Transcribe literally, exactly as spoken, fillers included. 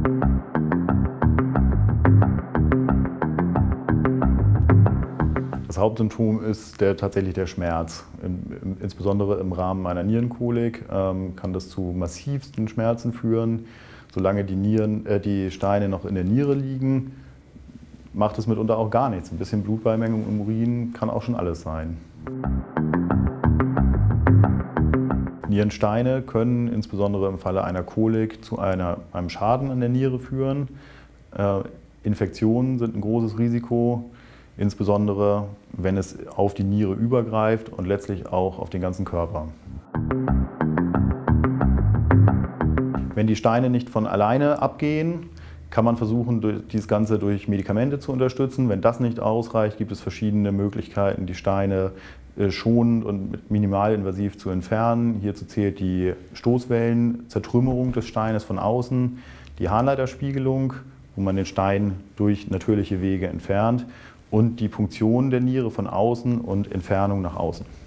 Das Hauptsymptom ist der, tatsächlich der Schmerz. Im, im, insbesondere im Rahmen einer Nierenkolik ähm, kann das zu massivsten Schmerzen führen. Solange die, Nieren, äh, die Steine noch in der Niere liegen, macht es mitunter auch gar nichts. Ein bisschen Blutbeimengung im Urin kann auch schon alles sein. Nierensteine können insbesondere im Falle einer Kolik zu einer, einem Schaden an der Niere führen. Äh, Infektionen sind ein großes Risiko, insbesondere wenn es auf die Niere übergreift und letztlich auch auf den ganzen Körper. Wenn die Steine nicht von alleine abgehen, kann man versuchen, dieses Ganze durch Medikamente zu unterstützen. Wenn das nicht ausreicht, gibt es verschiedene Möglichkeiten, die Steine schonend und minimalinvasiv zu entfernen. Hierzu zählt die Stoßwellenzertrümmerung des Steines von außen, die Harnleiterspiegelung, wo man den Stein durch natürliche Wege entfernt, und die Punktion der Niere von außen und Entfernung nach außen.